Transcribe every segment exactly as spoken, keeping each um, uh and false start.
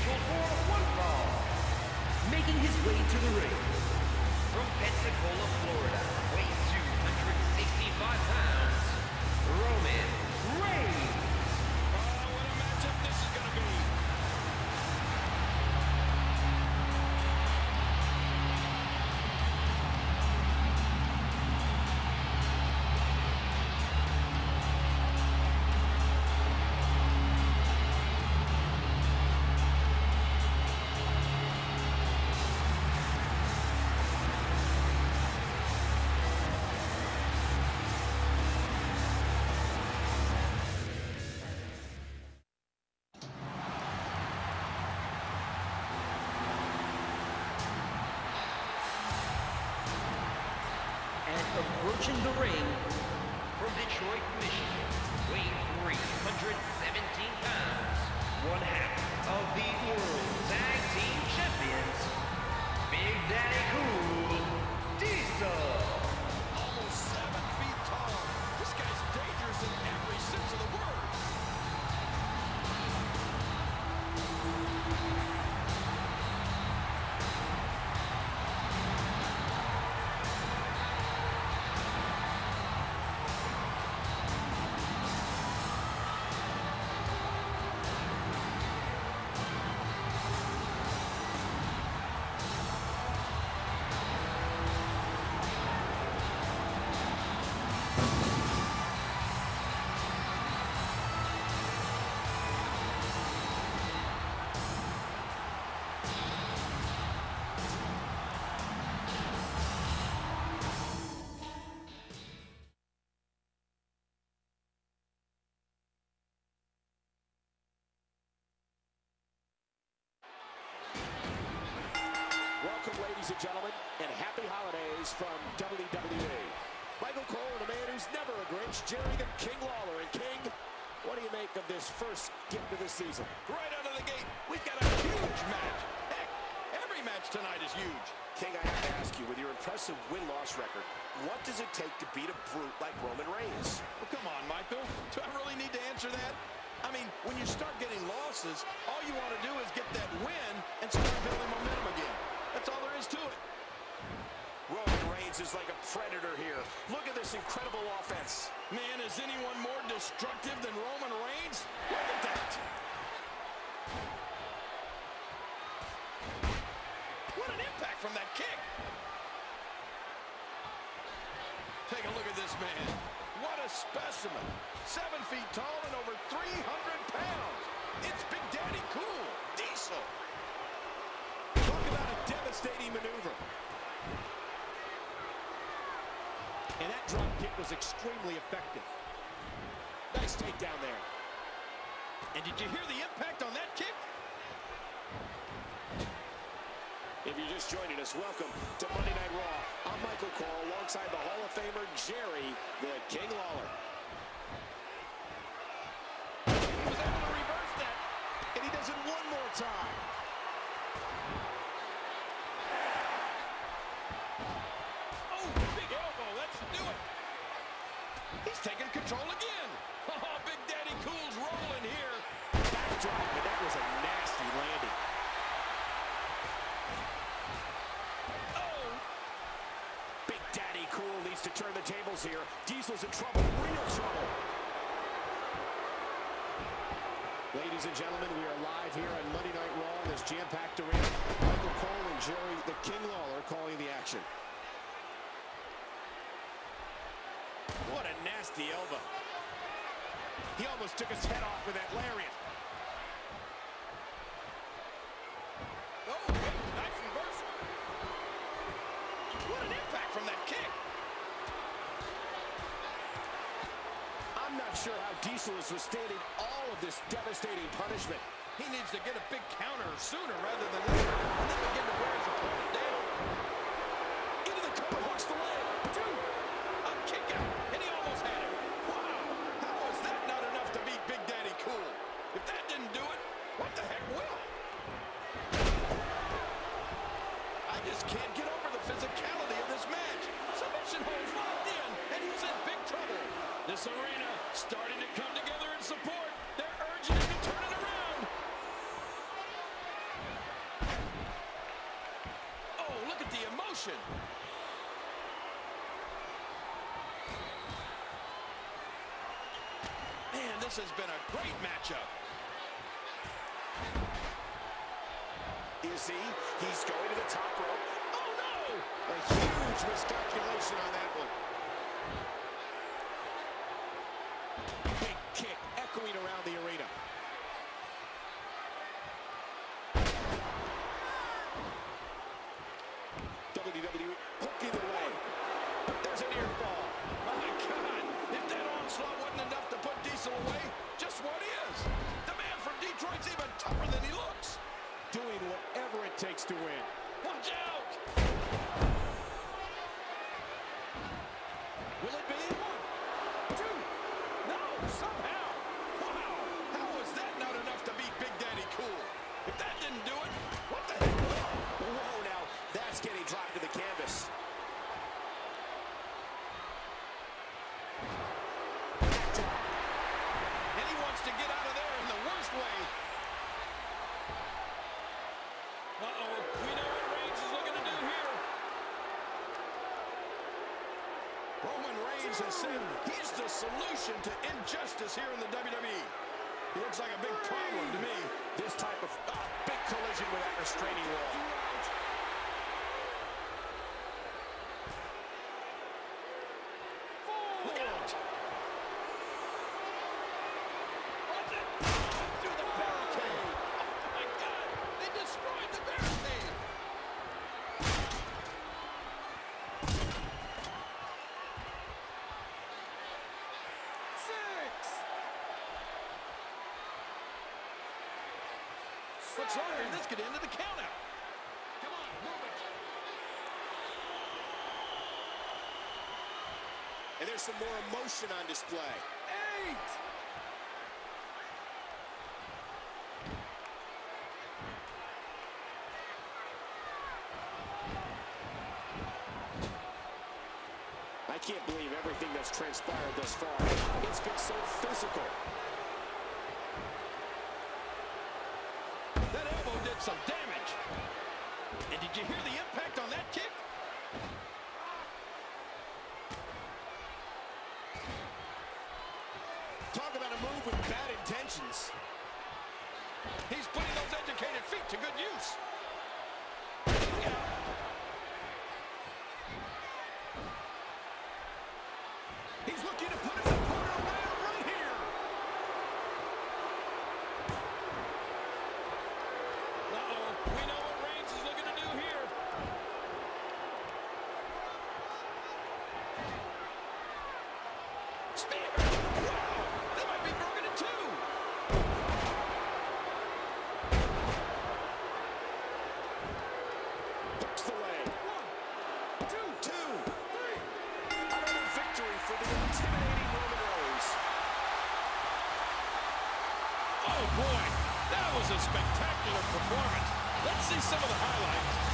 scheduled for one fall. Making his way to the ring. From Pensacola, Florida, weighing two hundred sixty-five pounds, Roman Reigns. Oh, what a matchup this is going to be. Approaching the ring from Detroit, Michigan, weighing three hundred seventeen pounds, one half of the World Tag Team Champions, Big Daddy Cool, Diesel. Almost seven feet tall. This guy's dangerous in every sense of the word. Welcome, ladies and gentlemen, and happy holidays from W W E. Michael Cole and a man who's never a Grinch, Jerry the King Lawler. And King, what do you make of this first gift of the season? Right out of the gate, we've got a huge match. Heck, every match tonight is huge. King, I have to ask you, with your impressive win-loss record, what does it take to beat a brute like Roman Reigns? Well, come on, Michael. Do I really need to answer that? I mean, when you start getting losses, all you want to do is get that win and start building momentum again. That's all there is to it. Roman Reigns is like a predator here. Look at this incredible offense. Man, is anyone more destructive than Roman Reigns? Look at that. What an impact from that kick. Take a look at this man. What a specimen. Seven feet tall and over three hundred pounds. It's Big Daddy Cool, Diesel. Talk about a devastating maneuver. And that drop kick was extremely effective. Nice takedown there. And did you hear the impact on that kick? If you're just joining us, welcome to Monday Night Raw. I'm Michael Cole alongside the Hall of Famer Jerry the King Lawler. He was able to reverse that, and he does it one more time. Oh, big elbow, let's do it. He's taking control again. Oh, Big Daddy Cool's rolling here. Backdrop, and that was a nasty landing. Oh. Big Daddy Cool needs to turn the tables here. Diesel's in trouble, real trouble. Ladies and gentlemen, we are live here on Monday Night Raw in this jam-packed arena. Michael Cole and Jerry the King Lawler calling the action. What a nasty elbow. He almost took his head off with that lariat. Oh, nice reversal. What an impact from that kick. I'm not sure how Diesel is withstanding all of this devastating punishment. He needs to get a big counter sooner rather than later, and then begin to wear his opponent down. Into the cover, hooks the leg. Two. A kick out, and he almost had it. Wow, how was that not enough to beat Big Daddy Cool? If that didn't do it, what the heck will? I just can't get over the physicality of this match. Submission holds locked in, and he's in big trouble. This arena starting to come together in support. They're urging him to turn it around. submission. Man, this has been a great matchup. Is he? He's going to the top rope. Oh, no! A huge miscalculation on that one. Big kick echoing around the arena. W W E hooking away. There's a near fall. My God, if that onslaught wasn't enough to put Diesel away, just what is? The man from Detroit's even tougher than he looks. Doing whatever it takes to win. Watch out! Will it be? One, two, no, somehow. Wow, how was that not enough to beat Big Daddy Cool? If that didn't do it, what the heck? Whoa, now that's getting dropped to the canvas. And he wants to get out of there in the worst way. Uh-oh, we know what Reigns is looking to do here. Roman Reigns has said he's the solution to injustice here in the W W E. He looks like a big problem to me. This type of oh, big collision with that restraining wall. Look out! Watch it! Through the barricade! Oh my God! They destroyed the barricade! Six! Looks like this could end the countout. Come on, move it! And there's some more emotion on display. Eight! I can't believe everything that's transpired thus far. It's been so physical. That elbow did some damage. And did you hear the impact on that kick? Talk about a move with bad intentions. He's putting those educated feet to good use. Look out. He's looking to put his opponent away right here. Uh-oh. We know what Reigns is looking to do here. Spear. Wow. They might be broken in two. Hooks the leg. One, two, Two. three. Another victory for the intimidating Roman Reigns. Oh, boy. That was a spectacular performance. Let's see some of the highlights.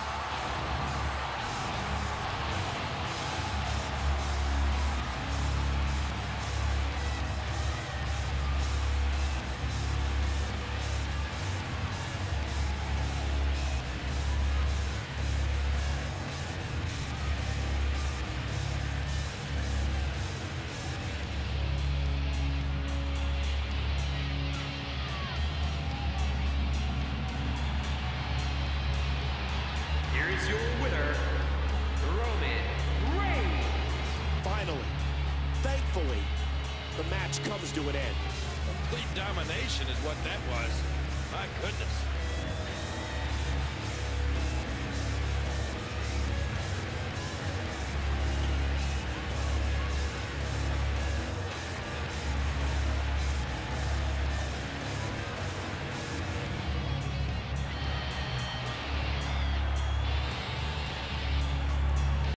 Here is your winner, Roman Reigns. Finally, thankfully, the match comes to an end. Complete domination is what that was. My goodness.